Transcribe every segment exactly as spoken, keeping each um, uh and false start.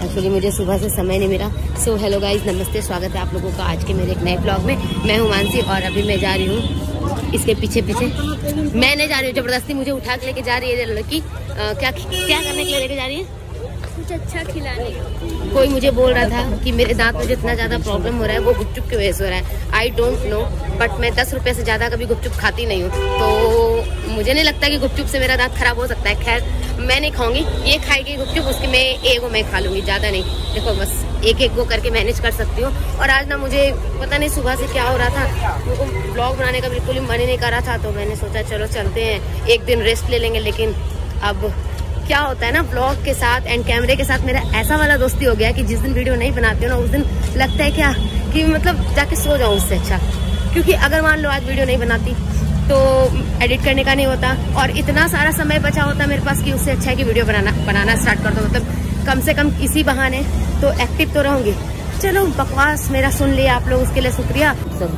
Actually मुझे सुबह से समय नहीं मिला। सो हेलो गाइज, नमस्ते, स्वागत है आप लोगों का आज के मेरे एक नए ब्लॉग में। मैं हूँ मानसी और अभी मैं जा रही हूँ इसके पीछे पीछे। मैं नहीं जा रही हूँ, जबरदस्ती मुझे उठा के लेके जा रही है लड़की। क्या क्या करने के लिए लेके जा रही है? कुछ अच्छा खिलाने। कोई मुझे बोल रहा था कि मेरे दांत में जितना ज्यादा प्रॉब्लम हो रहा है वो गुपचुप की वजह से हो रहा है। आई डोंट नो, बट मैं दस रुपए से ज्यादा कभी गुपचुप खाती नहीं हूँ, तो मुझे नहीं लगता कि गुपचुप से मेरा दांत खराब हो सकता है। खैर मैं नहीं खाऊंगी, ये खाएगी गुपचुप, उसकी मैं एक वो मैं खा लूंगी, ज्यादा नहीं। देखो बस एक एक वो करके मैनेज कर सकती हूँ। और आज ना मुझे पता नहीं सुबह से क्या हो रहा था, मुझको ब्लॉग बनाने का बिल्कुल ही मन ही नहीं कर रहा था, तो मैंने सोचा चलो चलते हैं, एक दिन रेस्ट ले लेंगे। लेकिन अब क्या होता है ना, ब्लॉग के साथ एंड कैमरे के साथ मेरा ऐसा वाला दोस्ती हो गया कि जिस दिन वीडियो नहीं बनाती हूँ ना, उस दिन लगता है क्या कि मतलब जाके सो जाऊँ उससे अच्छा। क्योंकि अगर मान लो आज वीडियो नहीं बनाती तो एडिट करने का नहीं होता और इतना सारा समय बचा होता मेरे पास कि उससे अच्छा है कि वीडियो बनाना बनाना स्टार्ट कर दो। मतलब कम से कम इसी बहाने तो एक्टिव तो रहूंगी। चलो बकवास मेरा सुन लिया आप लोग, उसके लिए शुक्रिया।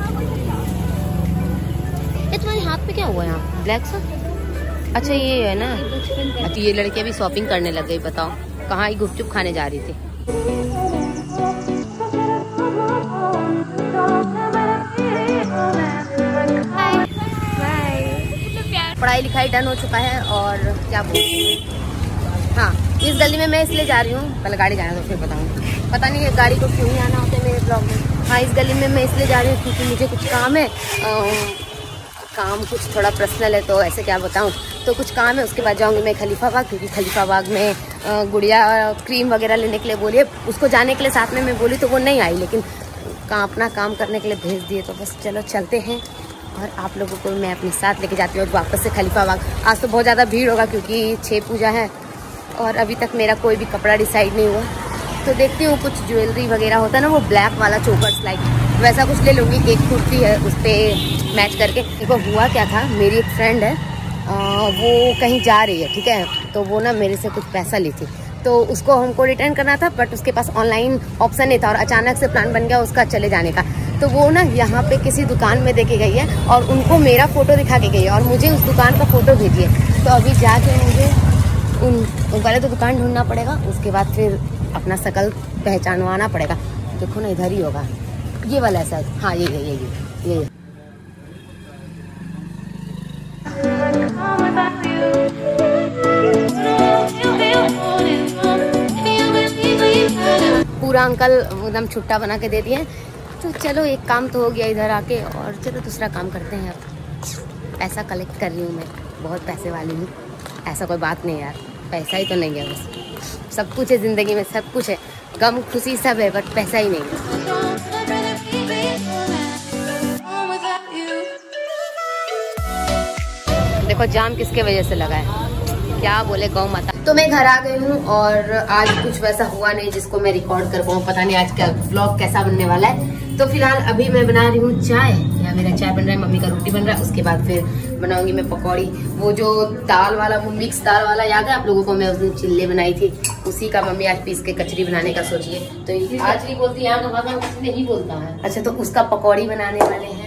ये तुम्हारे हाथ पे क्या हुआ है यहाँ ब्लैक सा? अच्छा ये है ना, अच्छा ये लड़की अभी शॉपिंग करने लग गई। बताओ कहाँ ही गुपचुप खाने जा रही थी। पढ़ाई लिखाई डन हो चुका है और क्या बोलते हैं, हाँ इस गली में मैं इसलिए जा रही हूँ, पहले गाड़ी जाना तो फिर बताऊँगी। पता नहीं है गाड़ी को क्यों ही आना होता है मेरे ब्लॉग में। हाँ इस गली में मैं इसलिए जा रही हूँ क्योंकि मुझे कुछ काम है, आ, काम कुछ थोड़ा पर्सनल है, तो ऐसे क्या बताऊँ, तो कुछ काम है। उसके बाद जाऊँगी मैं खलीफा बाग, क्योंकि खलीफा बाग में गुड़िया क्रीम वगैरह लेने के लिए बोली है। उसको जाने के लिए साथ में मैं बोली तो वो नहीं आई, लेकिन का अपना काम करने के लिए भेज दिए। तो बस चलो चलते हैं और आप लोगों को मैं अपने साथ लेके जाती हूँ वापस से खलीफा बाग। आज तो बहुत ज़्यादा भीड़ होगा क्योंकि छः पूजा है और अभी तक मेरा कोई भी कपड़ा डिसाइड नहीं हुआ, तो देखती हूँ कुछ ज्वेलरी वगैरह होता है ना, वो ब्लैक वाला चोकर्स लाइक वैसा कुछ ले लूँगी। एक कुर्ती है उस पर मैच करके। देखो हुआ क्या था, मेरी एक फ्रेंड है, आ, वो कहीं जा रही है, ठीक है, तो वो ना मेरे से कुछ पैसा ली थी, तो उसको हमको रिटर्न करना था, बट उसके पास ऑनलाइन ऑप्शन नहीं था और अचानक से प्लान बन गया उसका चले जाने का। तो वो ना यहाँ पे किसी दुकान में देके गई है और उनको मेरा फोटो दिखा के गई है और मुझे उस दुकान का फोटो भेजिए। तो अभी जाके मुझे उन, उन पहले तो दुकान ढूंढना पड़ेगा, उसके बाद फिर अपना शकल पहचानवाना पड़ेगा। देखो ना इधर ही होगा ये वाला शायद, हाँ ये ये ये ये पूरा अंकल एकदम छुट्टा बना के दे दिए। तो चलो एक काम तो हो गया इधर आके, और चलो दूसरा काम करते हैं। अब पैसा कलेक्ट कर रही हूँ मैं, बहुत पैसे वाली हूँ। ऐसा कोई बात नहीं यार, पैसा ही तो नहीं है, बस सब कुछ है ज़िंदगी में, सब कुछ है, गम खुशी सब है, बट पैसा ही नहीं है। देखो जाम किसके वजह से लगा है, क्या बोले गौ माता। तो मैं घर आ गई हूँ और आज कुछ वैसा हुआ नहीं जिसको मैं रिकॉर्ड कर पाऊँ। पता नहीं आज का व्लॉग कैसा बनने वाला है। तो फिलहाल अभी मैं बना रही हूँ चाय, या मेरा चाय बन रहा है, मम्मी का रोटी बन रहा है। उसके बाद फिर बनाऊंगी मैं पकौड़ी। वो जो दाल वाला, वो मिक्स दाल वाला याद है आप लोगों को, मैं उस दिन चिल्ले बनाई थी, उसी का मम्मी आज पीस के कचरी बनाने का सोचिए। तो आज ही बोलती है, यहाँ का भाषा कुछ नहीं बोलता है। अच्छा तो उसका पकौड़ी बनाने वाले हैं।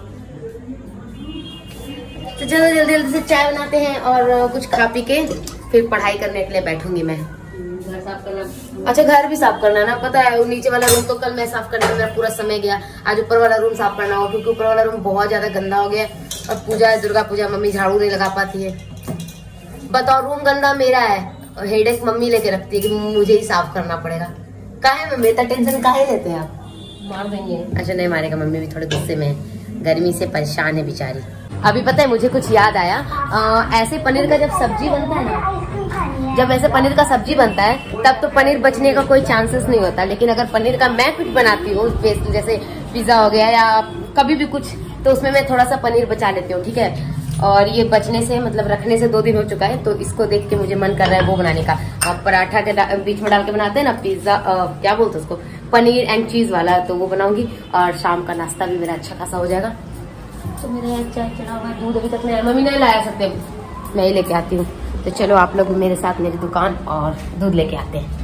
तो चलो जल्दी जल्दी से चाय बनाते हैं और कुछ खा पी के फिर पढ़ाई करने के लिए बैठूंगी मैं। घर साफ करना, अच्छा घर भी साफ करना ना, पता है नीचे वाला रूम तो कल मैं साफ करने में मेरा पूरा समय गया। आज ऊपर वाला रूम साफ करना हो, क्योंकि ऊपर वाला रूम बहुत ज्यादा गंदा हो गया। और पूजा है, दुर्गा पूजा, मम्मी झाड़ू नहीं लगा पाती है। बताओ रूम गंदा मेरा है और हेडेक मम्मी लेके रखती है कि मुझे ही साफ करना पड़ेगा। काहे मम्मी इतना टेंशन काहे लेते हैं आप? मार देंगे। अच्छा नहीं मारेगा, मम्मी भी थोड़े गुस्से में, गर्मी से परेशान है बेचारी। अभी पता है मुझे कुछ याद आया, आ, ऐसे पनीर का जब सब्जी बनता है ना, जब ऐसे पनीर का सब्जी बनता है तब तो पनीर बचने का कोई चांसेस नहीं होता। लेकिन अगर पनीर का मैं कुछ बनाती हूँ, जैसे पिज्जा हो गया या कभी भी कुछ, तो उसमें मैं थोड़ा सा पनीर बचा लेती हूँ, ठीक है। और ये बचने से मतलब रखने से दो दिन हो चुका है, तो इसको देख के मुझे मन कर रहा है वो बनाने का। आप पराठा के बीच में डाल के बनाते हैं ना पिज्जा, क्या बोलते हैं उसको, पनीर एंड चीज वाला, तो वो बनाऊंगी। और शाम का नाश्ता भी मेरा अच्छा खासा हो जाएगा। तो मेरा यहाँ चाय चढ़ा हुआ है, दूध अभी तक नहीं आया, मम्मी नहीं लाया सकते, मैं ही लेके आती हूँ। तो चलो आप लोग मेरे साथ मेरी दुकान और दूध लेके आते हैं।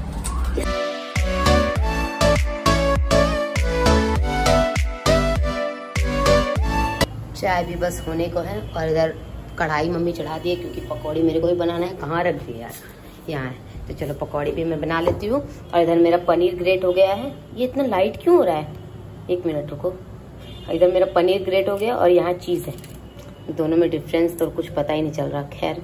चाय भी बस होने को है और इधर कढ़ाई मम्मी चढ़ा दी है, क्योंकि पकौड़ी मेरे को ही बनाना है। कहाँ रख दी यार, यहाँ है। तो चलो पकौड़ी भी मैं बना लेती हूँ। और इधर मेरा पनीर ग्रेट हो गया है। ये इतना लाइट क्यों हो रहा है, एक मिनट रुको। इधर मेरा पनीर ग्रेट हो गया और यहाँ चीज़ है, दोनों में डिफरेंस तो कुछ पता ही नहीं चल रहा। खैर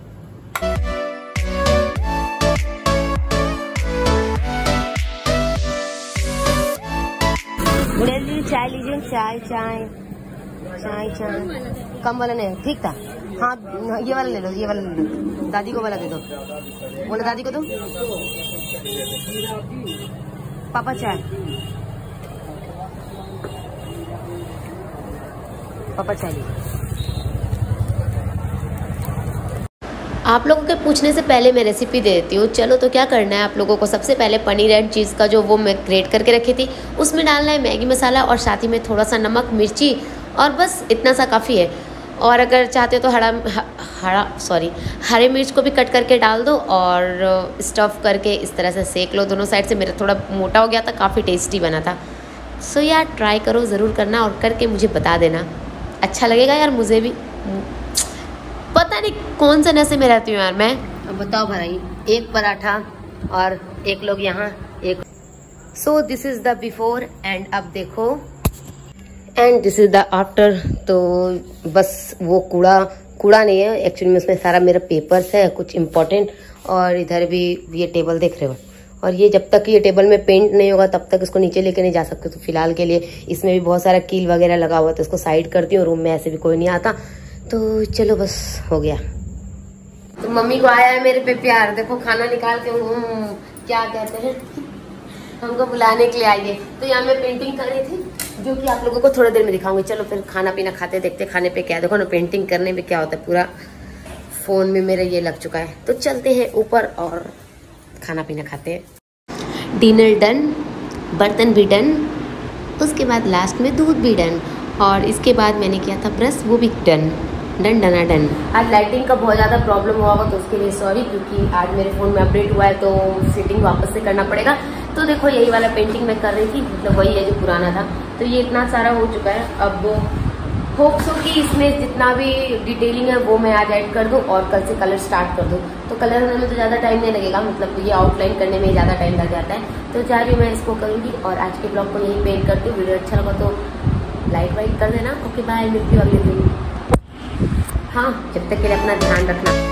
चाय लीजिए, चाय चाय चाय चाय कम वाला नहीं, ठीक था। हाँ ये वाला ले लो, ये वाला ले लो, दादी को वाला दे दो, बोले दादी को दो। पापा चाय, पापा चाय लीजिए। आप लोगों के पूछने से पहले मैं रेसिपी दे देती हूँ। चलो तो क्या करना है आप लोगों को, सबसे पहले पनीर एंड चीज़ का जो वो मैं ग्रेट करके रखी थी उसमें डालना है मैगी मसाला और साथ ही में थोड़ा सा नमक मिर्ची, और बस इतना सा काफ़ी है। और अगर चाहते हो तो हरा हरा सॉरी हरे मिर्च को भी कट करके डाल दो और स्टफ़ करके इस तरह से सेक लो दोनों साइड से। मेरा थोड़ा मोटा हो गया था, काफ़ी टेस्टी बना था। सो यार ट्राई करो, ज़रूर करना और करके मुझे बता देना, अच्छा लगेगा यार। मुझे भी पता नहीं कौन सा नशे में रहती हूँ यार मैं। अब बताओ भाई, एक पराठा और एक लोग यहाँ एक। So this is the before and अब देखो and this is the after. तो बस वो कूड़ा कूड़ा नहीं है एक्चुअली में, उसमें सारा मेरा पेपर्स है कुछ इम्पोर्टेंट। और इधर भी ये टेबल देख रहे हो, और ये जब तक ये टेबल में पेंट नहीं होगा तब तक इसको नीचे लेके नहीं जा सकते। तो फिलहाल के लिए इसमें भी बहुत सारा कील वगैरह लगा हुआ है, तो इसको साइड करती हूँ। रूम में ऐसे भी कोई नहीं आता, तो चलो बस हो गया। तो मम्मी को आया है मेरे पे प्यार, देखो खाना निकाल के क्या कहते हैं हमको बुलाने के लिए आई है। तो यहाँ मैं पेंटिंग कर रही थी, जो कि आप लोगों को थोड़ी देर में दिखाऊंगी। चलो फिर खाना पीना खाते देखते खाने पे क्या। देखो ना पेंटिंग करने में क्या होता है, पूरा फोन में मेरा ये लग चुका है। तो चलते हैं ऊपर और खाना पीना खाते हैं। डिनर डन, बर्तन भी डन, उसके बाद लास्ट में दूध भी डन, और इसके बाद मैंने किया था ब्रश, वो भी डन डन डना डन। आज लाइटिंग का बहुत ज़्यादा प्रॉब्लम हुआ होगा तो उसके लिए सॉरी, क्योंकि आज मेरे फ़ोन में अपडेट हुआ है तो सेटिंग वापस से करना पड़ेगा। तो देखो यही वाला पेंटिंग मैं कर रही थी, मतलब वही है जो पुराना था। तो ये इतना सारा हो चुका है। अब होप्स हो कि इसमें जितना भी डिटेलिंग है वो मैं आज ऐड कर दूँ और कल से कलर स्टार्ट कर दूँ। तो कलर होने में तो ज़्यादा टाइम नहीं लगेगा, मतलब ये आउटलाइन करने में ज़्यादा टाइम लग जाता है। तो चाह रही मैं इसको करूँगी और आज के ब्लॉग को यही पेंट करती हूँ। वीडियो अच्छा लगा तो लाइक वाइक कर देना। ओके बाय, मिलती हूँ अगले दिन। हाँ जब तक के लिए अपना ध्यान रखना।